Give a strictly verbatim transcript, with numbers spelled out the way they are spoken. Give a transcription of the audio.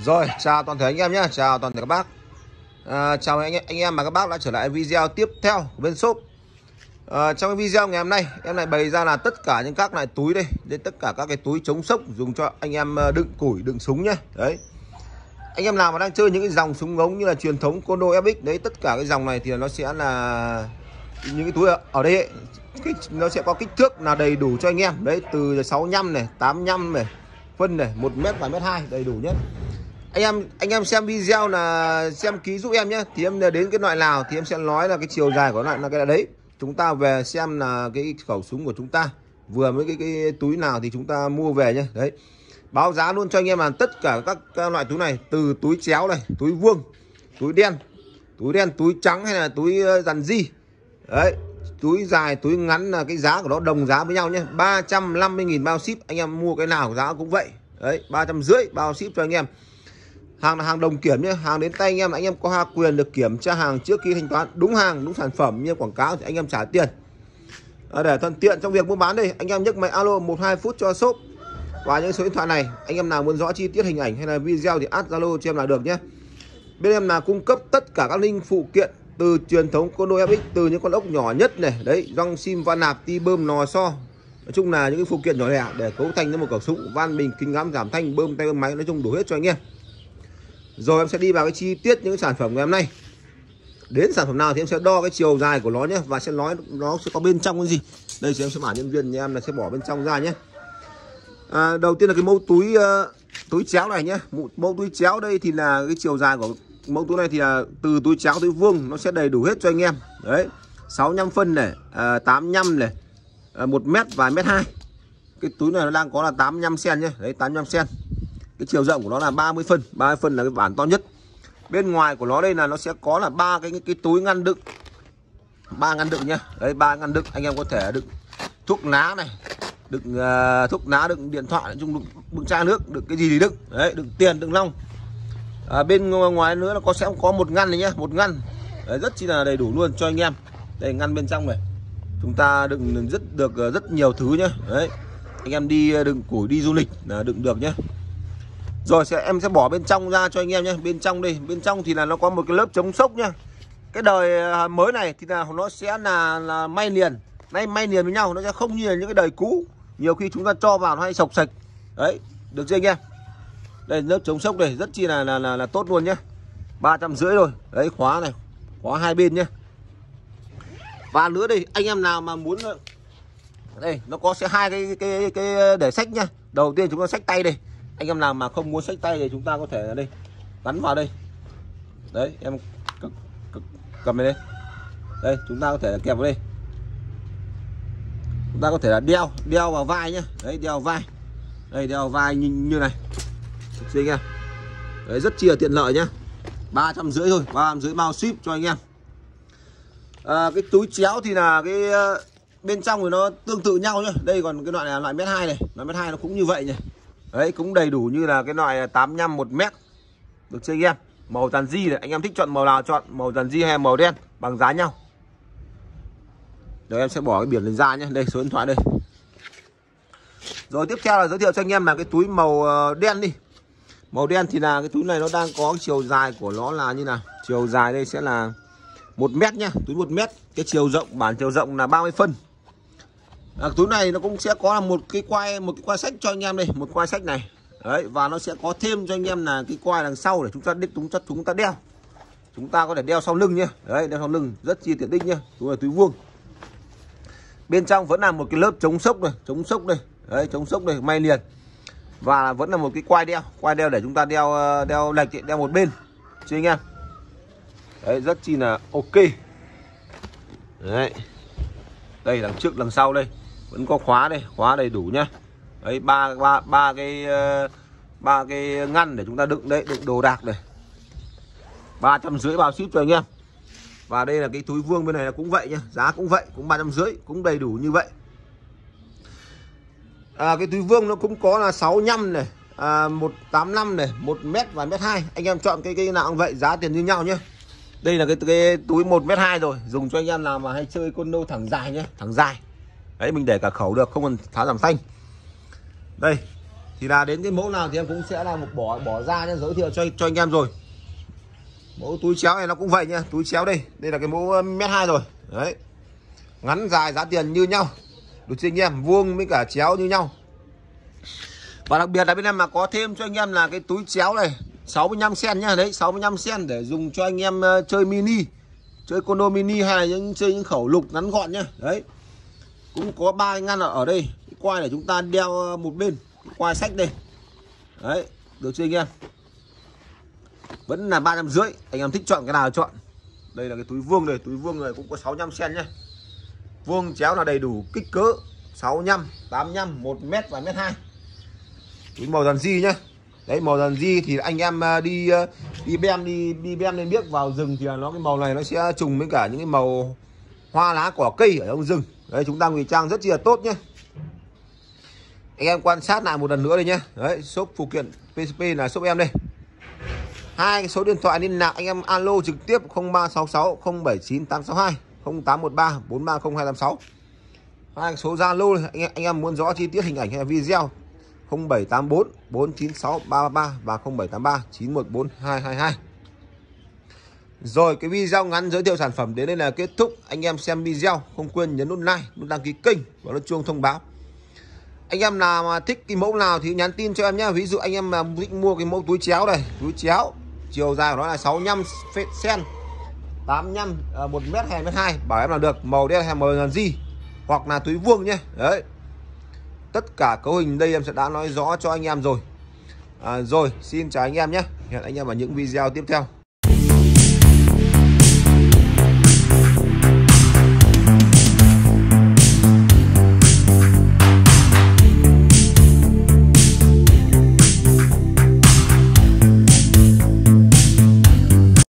Rồi, chào toàn thể anh em nhé, chào toàn thể các bác. À, chào anh em, anh em và các bác đã trở lại video tiếp theo của bên shop. À, trong cái video ngày hôm nay em lại bày ra là tất cả những các loại túi đây, đến tất cả các cái túi chống sốc dùng cho anh em đựng củi, đựng súng nhé. Đấy. Anh em nào mà đang chơi những cái dòng súng ống như là truyền thống Kondo ép ích đấy, tất cả cái dòng này thì nó sẽ là những cái túi ở, ở đây ấy, cái, nó sẽ có kích thước là đầy đủ cho anh em đấy, từ sáu mươi lăm này, tám mươi lăm này, phân này, một mét và mét hai đầy đủ nhất. Anh em anh em xem video là xem ký giúp em nhé, thì em đến cái loại nào thì em sẽ nói là cái chiều dài của loại là cái đấy. Chúng ta về xem là cái khẩu súng của chúng ta vừa với cái cái túi nào thì chúng ta mua về nhé. Đấy. Báo giá luôn cho anh em là tất cả các, các loại túi này, từ túi chéo này, túi vuông, túi đen, túi đen, túi trắng hay là túi dàn di. Đấy, túi dài, túi ngắn là cái giá của nó đồng giá với nhau nhé. ba trăm năm mươi nghìn bao ship, anh em mua cái nào giá cũng vậy. Đấy, ba trăm rưỡi bao ship cho anh em. Hàng là hàng đồng kiểm nhé, hàng đến tay anh em, anh em có quyền được kiểm tra hàng trước khi thanh toán. Đúng hàng, đúng sản phẩm như quảng cáo thì anh em trả tiền. À, để thuận tiện trong việc mua bán đây, anh em nhấc máy alo một hai phút cho shop. Và những số điện thoại này, anh em nào muốn rõ chi tiết hình ảnh hay là video thì add Zalo cho em là được nhé. Bên em là cung cấp tất cả các link phụ kiện từ truyền thống Kondo ép ích, từ những con ốc nhỏ nhất này, đấy, găng sim, van nạp, ti bơm, nò xo. Nói chung là những cái phụ kiện nhỏ lẻ để cấu thành cho một khẩu súng, van bình, kính ngắm, giảm thanh, bơm tay, bơm máy, nói chung đủ hết cho anh em. Rồi em sẽ đi vào cái chi tiết những cái sản phẩm ngày hôm nay. Đến sản phẩm nào thì em sẽ đo cái chiều dài của nó nhé, và sẽ nói nó sẽ có bên trong cái gì. Đây thì em sẽ bảo nhân viên nhà em là sẽ bỏ bên trong ra nhé. À, đầu tiên là cái mẫu túi uh, túi chéo này nhé. Mẫu túi chéo đây thì là cái chiều dài của mẫu túi này thì là từ túi chéo túi vuông nó sẽ đầy đủ hết cho anh em. Đấy, sáu mươi lăm phân này, à, tám mươi lăm này, à, một mét và mét hai. Cái túi này nó đang có là tám mươi lăm xen nhé. Đấy, tám mươi lăm xen. Cái chiều rộng của nó là ba mươi phân, ba mươi phân là cái bản to nhất. Bên ngoài của nó đây là nó sẽ có là ba cái, cái cái túi ngăn đựng. Ba ngăn đựng nhá. Đấy, ba ngăn đựng, anh em có thể đựng thuốc lá này, đựng uh, thuốc lá, đựng điện thoại, nói chung đựng, đựng chai nước, đựng cái gì thì đựng. Đấy, đựng tiền, đựng long. À, bên ngoài nữa nó có sẽ có một ngăn này nhá, một ngăn. Đấy, rất chi là đầy đủ luôn cho anh em. Đây, ngăn bên trong này. Chúng ta đựng rất được rất nhiều thứ nhá. Đấy. Anh em đi đựng củi, đi du lịch là đựng được nhá. Rồi sẽ em sẽ bỏ bên trong ra cho anh em nhé. Bên trong đây, bên trong thì là nó có một cái lớp chống sốc nhá. Cái đời mới này thì là nó sẽ là, là may liền, may may liền với nhau, nó sẽ không như là những cái đời cũ. Nhiều khi chúng ta cho vào nó hay sộc sạch. Đấy, được chưa anh em? Đây lớp chống sốc này rất chi là là là, là tốt luôn nhé. ba trăm rưỡi rồi. Đấy, khóa này, khóa hai bên nhé. Và nữa đây, anh em nào mà muốn đây, nó có sẽ hai cái cái cái, cái để sách nhá. Đầu tiên chúng ta xách tay đây. Anh em nào mà không muốn xách tay thì chúng ta có thể là đây gắn vào đây. Đấy, em cầm đây. Đây, chúng ta có thể là kẹp vào đây. Chúng ta có thể là đeo đeo vào vai nhá. Đấy, đeo vào vai. Đây, đeo vào vai như, như này. Được anh em. Đấy, rất chi là tiện lợi nhá. ba trăm rưỡi thôi, ba trăm rưỡi bao ship cho anh em. À, cái túi chéo thì là cái bên trong thì nó tương tự nhau nhá. Đây còn cái loại này là loại mét hai này, loại mét hai nó cũng như vậy nhỉ. Đấy, cũng đầy đủ như là cái loại tám mươi lăm một mét. Được chưa anh em? Màu dàn di này, anh em thích chọn màu nào chọn, màu dàn di hay màu đen bằng giá nhau. Rồi em sẽ bỏ cái biển lên ra nhé. Đây, số điện thoại đây. Rồi tiếp theo là giới thiệu cho anh em là cái túi màu đen đi. Màu đen thì là cái túi này nó đang có chiều dài của nó là như nào? Chiều dài đây sẽ là một mét nhá, túi một mét. Cái chiều rộng, bản chiều rộng là ba mươi phân. À, túi này nó cũng sẽ có là một cái quai, một cái quai sách cho anh em đây, một quai sách này. Đấy, và nó sẽ có thêm cho anh em là cái quai đằng sau để chúng ta đích chúng ta chúng ta đeo. Chúng ta có thể đeo sau lưng nhá. Đấy, đeo sau lưng rất chi tiện ích nhá. Túi là túi vuông. Bên trong vẫn là một cái lớp chống sốc này, chống sốc đây. Đấy, chống sốc đây, may liền. Và vẫn là một cái quai đeo, quai đeo để chúng ta đeo đeo lệch, đeo một bên. Chứ anh em. Đấy, rất chi là ok. Đấy. Đây, đằng trước đằng sau đây vẫn có khóa đây, khóa đầy đủ nhá. Đấy, ba ba ba cái ba cái ngăn để chúng ta đựng đấy, đựng đồ đạc này. ba trăm rưỡi bao ship cho anh em. Và đây là cái túi vuông bên này là cũng vậy nhá, giá cũng vậy, cũng ba trăm rưỡi, cũng đầy đủ như vậy. À, cái túi vuông nó cũng có là sáu mươi lăm này, à, một tám mươi lăm này, một mét và mét hai. Anh em chọn cái cái nào cũng vậy, giá tiền như nhau nhé. Đây là cái, cái túi một mét hai rồi, dùng cho anh em nào mà hay chơi Kondo thẳng dài nhé, thẳng dài. Đấy, mình để cả khẩu được, không cần tháo giảm xanh. Đây, Thì là đến cái mẫu nào thì em cũng sẽ là một bỏ bỏ ra nhé, giới thiệu cho cho anh em rồi. Mẫu túi chéo này nó cũng vậy nha, túi chéo đây, đây là cái mẫu mét hai rồi. Đấy. Ngắn dài giá tiền như nhau. Được chưa anh em? Vuông với cả chéo như nhau. Và đặc biệt là bên em mà có thêm cho anh em là cái túi chéo này sáu mươi lăm xen nhá, đấy, sáu mươi lăm xen để dùng cho anh em uh, chơi mini, chơi condo mini hay là những chơi những khẩu lục ngắn gọn nhá. Đấy. Cũng có ba ngăn ở, ở đây. Cái quai để chúng ta đeo một bên, cái quai sách đây. Đấy, được chưa anh em? Vẫn là ba trăm rưỡi, anh em thích chọn cái nào chọn. Đây là cái túi vuông này, túi vuông này cũng có sáu mươi lăm xen nhá. Vuông chéo là đầy đủ kích cỡ sáu mươi lăm, tám mươi lăm, một mét và mét hai. Túi màu dàn di nhá. Đấy, màu dàn di thì anh em đi đi bem đi đi bem lên biếc vào rừng thì nó cái màu này nó sẽ trùng với cả những cái màu hoa lá cỏ cây ở trong rừng. Đấy, chúng ta ngụy trang rất là tốt nhé. Anh em quan sát lại một lần nữa đây nhé. Đấy, shop phụ kiện pê xê pê là shop em đây. Hai cái số điện thoại liên lạc anh em alo trực tiếp không ba sáu sáu không bảy chín tám sáu hai, không tám một ba bốn ba không hai tám sáu. Hai cái số Zalo anh em, anh em muốn rõ chi tiết hình ảnh hay là video không bảy tám bốn bốn chín sáu ba ba ba và không bảy tám ba chín một bốn hai hai hai. Rồi cái video ngắn giới thiệu sản phẩm đến đây là kết thúc. Anh em xem video không quên nhấn nút like, nút đăng ký kênh và nút chuông thông báo. Anh em nào mà thích cái mẫu nào thì nhắn tin cho em nhé. Ví dụ anh em mà định mua cái mẫu túi chéo này, túi chéo chiều dài của nó là sáu mươi lăm xen, tám mươi lăm, một mét hay mét hai, bảo em là được, màu đen hay màu gì, hoặc là túi vuông nhé. Đấy. Tất cả cấu hình đây em sẽ đã nói rõ cho anh em rồi. À, rồi, xin chào anh em nhé. Hẹn anh em ở những video tiếp theo.